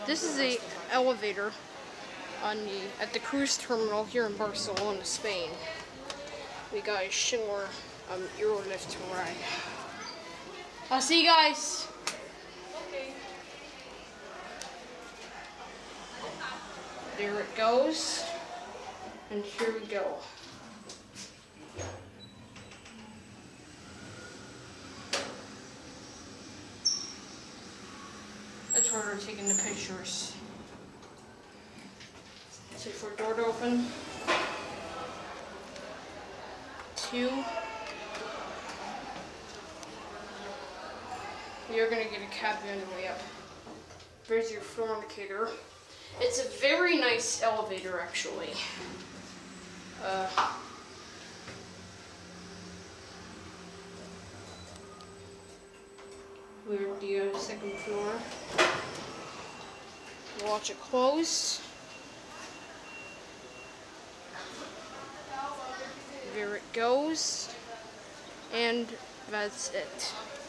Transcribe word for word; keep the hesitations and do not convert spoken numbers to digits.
This is a elevator on the at the cruise terminal here in Barcelona, Spain. We got a Schindler um, Eurolift ride. I'll see you guys. Okay. There it goes, and here we go. That's where we're taking the pictures. Let's wait for a door to open. Two. You're gonna get a cab on the way up. There's your floor indicator. It's a very nice elevator, actually. Uh, we're at the uh, second floor. Watch it close. There it goes. And that's it.